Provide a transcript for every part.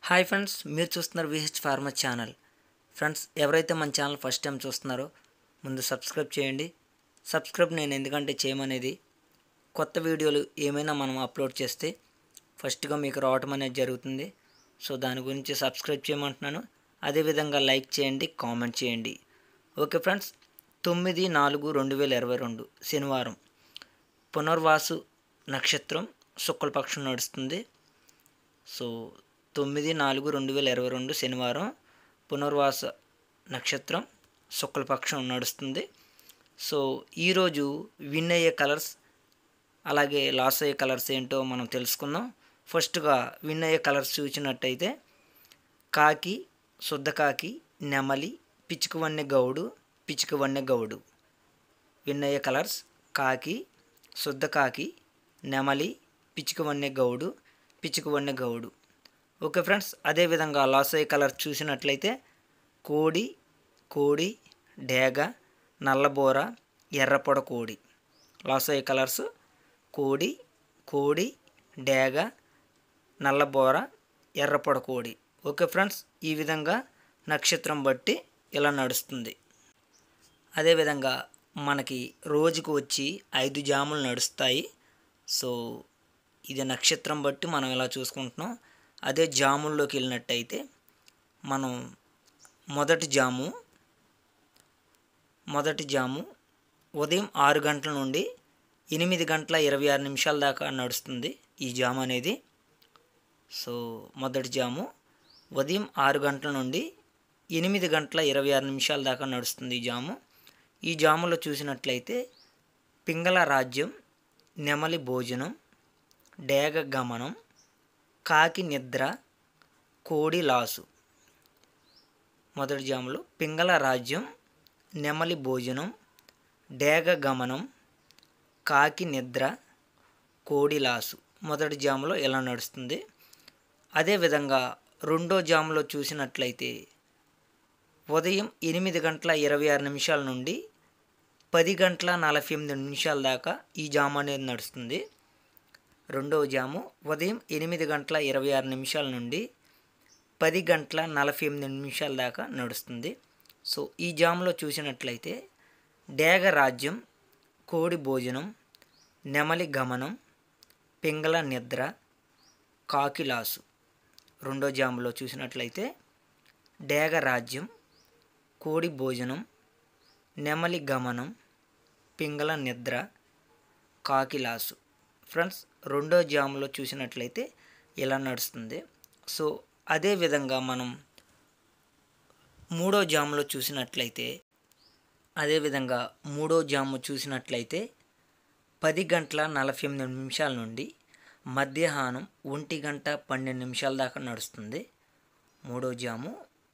Hi friends, మీరు చూస్తున్నారు VH farmer channel. Friends, ఎవరైతే మన ఛానల్ ఫస్ట్ టైం చూస్తున్నారో ముందు సబ్స్క్రైబ్ చేయండి. సబ్స్క్రైబ్ నేను ఎందుకంటే చేయమనేది, కొత్త వీడియోలు ఏమైనా మనం అప్లోడ్ చేస్తే ఫస్ట్గా మీకు రావటం అనేది జరుగుతుంది. సో దాని గురించి సబ్స్క్రైబ్ చేయమంటున్నాను. అదేవిధంగా లైక్ చేయండి, కామెంట్ చేయండి. ఓకే ఫ్రెండ్స్, 9/4/2022 శనివారం పునర్వాసు నక్షత్రం శుక్లపక్షం నడుస్తుంది. సో 9/4/2022 శనివారం పునర్వాస నక్షత్రం శుక్లపక్షం నడుస్తుంది. సో ఈరోజు విన్ అయ్యే కలర్స్ అలాగే లాస్ అయ్యే కలర్స్ ఏంటో మనం తెలుసుకుందాం. ఫస్ట్గా విన్ అయ్యే కలర్స్ చూసినట్టయితే కాకి, శుద్ధ కాకి, నెమలి, పిచ్చుకవన్నె గౌడు, పిచ్చుకవన్నె గౌడు. విన్ అయ్యే కలర్స్ కాకి, శుద్ధ కాకి, నెమలి, పిచ్చుకవన్నె గౌడు, పిచ్చుకవన్నె గౌడు. ఓకే ఫ్రెండ్స్, అదేవిధంగా లాస్ అయ్యే కలర్ చూసినట్లయితే కోడి, కోడి, డేగ, నల్లబోర, ఎర్రపొడ కోడి. లాస్ అయ్యే కలర్స్ కోడి, కోడి, డేగ, నల్లబోర, ఎర్రపొడ కోడి. ఓకే ఫ్రెండ్స్, ఈ విధంగా నక్షత్రం బట్టి ఇలా నడుస్తుంది. అదేవిధంగా మనకి రోజుకు వచ్చి 5 జాములు నడుస్తాయి. సో ఇది నక్షత్రం బట్టి మనం ఇలా చూసుకుంటున్నాం. అదే జాముల్లోకి వెళ్ళినట్టయితే మనం మొదటి జాము ఉదయం 6 గంటల నుండి 8:26 దాకా నడుస్తుంది ఈ జాము అనేది. సో మొదటి జాము ఉదయం 6 గంటల నుండి 8:26 దాకా నడుస్తుంది ఈ జాము. ఈ జాములో చూసినట్లయితే పింగళ రాజ్యం, నెమలి భోజనం, డేగ గమనం, కాకి నిద్ర, కోడి లాసు. మొదటి జాములో పింగళ రాజ్యం, నెమలి భోజనం, డేగ గమనం, కాకి నిద్ర, కోడి లాసు మొదటి జాములో ఇలా నడుస్తుంది. అదేవిధంగా రెండో జాములో చూసినట్లయితే ఉదయం 8:26 నుండి 10:48 దాకా ఈ జాము అనేది నడుస్తుంది. రెండవ జాము ఉదయం 8:26 నుండి 10:48 దాకా నడుస్తుంది. సో ఈ జాములో చూసినట్లయితే డేగ రాజ్యం, కోడి భోజనం, నెమలి గమనం, పింగళ నిద్ర, కాకి లాసు. రెండో జాములో చూసినట్లయితే డేగ రాజ్యం, కోడి భోజనం, నెమలి గమనం, పింగళ నిద్ర, కాకి లాసు. ఫ్రెండ్స్, రెండో జాములో చూసినట్లయితే ఇలా నడుస్తుంది. సో అదేవిధంగా మనం మూడో జాము చూసినట్లయితే 10:48 నుండి మధ్యాహ్నం 1:12 దాకా నడుస్తుంది. మూడో జాము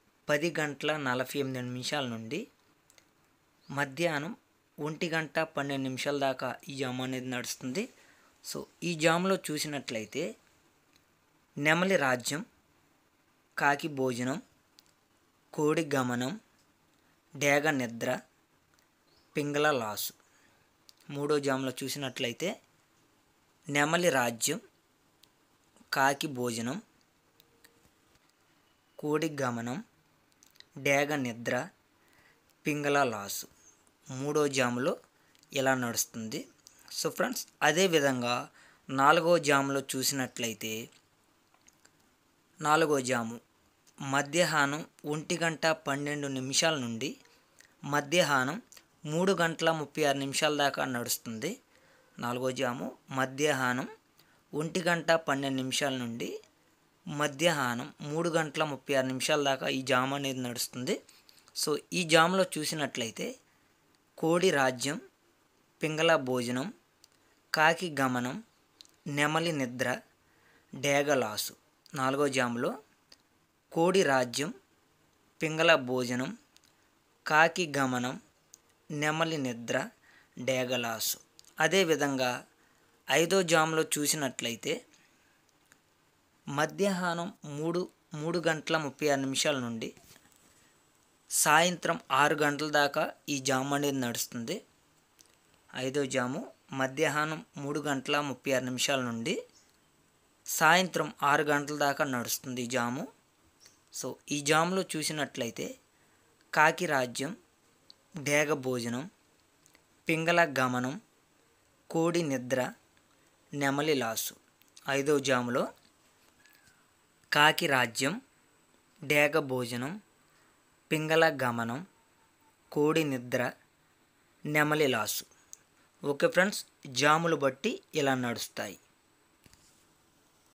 10:48 నుండి మధ్యాహ్నం 1:12 దాకా ఈ జాము అనేది నడుస్తుంది. సో ఈ జాములో చూసినట్లయితే నెమలి రాజ్యం, కాకి భోజనం, కోడి గమనం, డేగ నిద్ర, పింగళ లాసు. మూడో జాములో చూసినట్లయితే నెమలి రాజ్యం, కాకి భోజనం, కోడి గమనం, డేగ నిద్ర, పింగళ లాసు మూడో జాములో ఇలా నడుస్తుంది. సో ఫ్రెండ్స్, అదేవిధంగా నాలుగో జాములో చూసినట్లయితే నాలుగో జాము మధ్యాహ్నం 1:12 నుండి మధ్యాహ్నం 3:36 దాకా నడుస్తుంది. నాలుగో జాము మధ్యాహ్నం 1:12 నుండి మధ్యాహ్నం 3:36 దాకా ఈ జాము అనేది నడుస్తుంది. సో ఈ జాములో చూసినట్లయితే కోడి రాజ్యం, పింగళ భోజనం, కాకి గమనం, నెమలి నిద్ర, డేగ లాసు. నాలుగో జాములో కోడి రాజ్యం, పింగళ భోజనం, కాకి గమనం, నెమలి నిద్ర, డేగ లాసు. అదేవిధంగా ఐదో జాములో చూసినట్లయితే మధ్యాహ్నం 3:36 నుండి సాయంత్రం 6 గంటల దాకా ఈ జాము అనేది నడుస్తుంది. ఐదో జాము మధ్యాహ్నం 3:36 నుండి సాయంత్రం 6 గంటల దాకా నడుస్తుంది ఈ జాము. సో ఈ జాములో చూసినట్లయితే కాకి రాజ్యం, డేగ భోజనం, పింగళ గమనం, కోడి నిద్ర, నెమలి లాసు. 5వ జాములో కాకి రాజ్యం, డేగ భోజనం, పింగళ గమనం, కోడి నిద్ర, నెమలి లాసు. ఓకే ఫ్రెండ్స్, జాములు బట్టి ఇలా నడుస్తాయి.